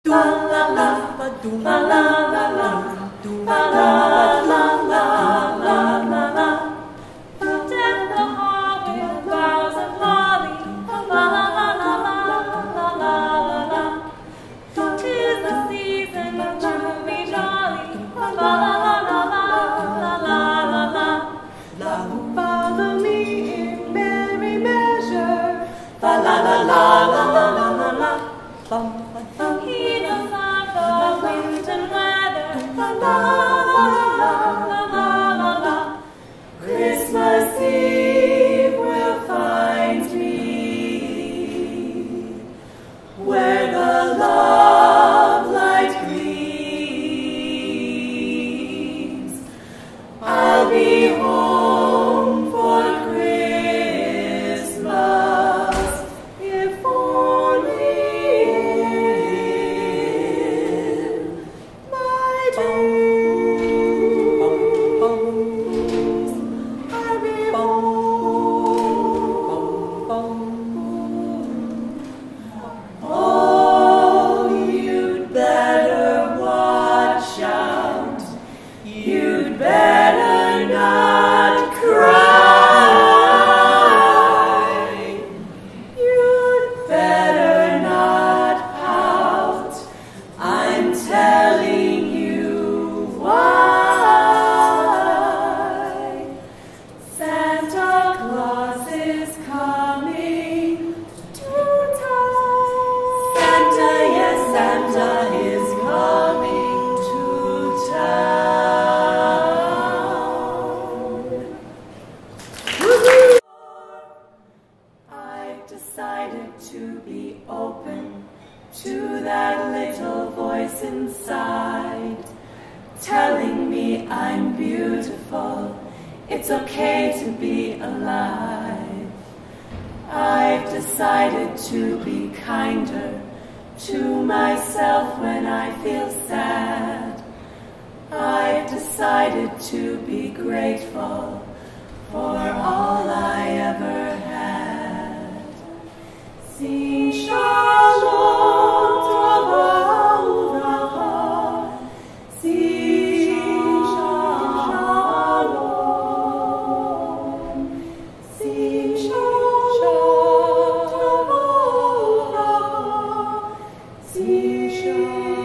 La la la la la la la la la la la la la la. Deck the hall with boughs of holly. La la la la la la la la la. 'Tis the season to be jolly. La la la la la la la la la. Follow me in merry measure. La la la la la la la la la. Heed the sound of wind and weather. La la la la la la la la. Christmas Eve will find me where the love light gleams. I'll be home for Christmas, if only in my dreams. I'll be home. Oh, you'd better watch out. You'd better not cry. You'd better not pout. I'm telling you why. Santa Claus is coming to town. Santa, yes, Santa is coming to town. I've decided to be open to that little voice inside, telling me I'm beautiful. It's okay to be alive. I've decided to be kinder to myself when I feel sad. I've decided to be grateful for all I ever had. Sing Shalom Tova, sing Shalom, sing Shalom Tova, sing Shalom.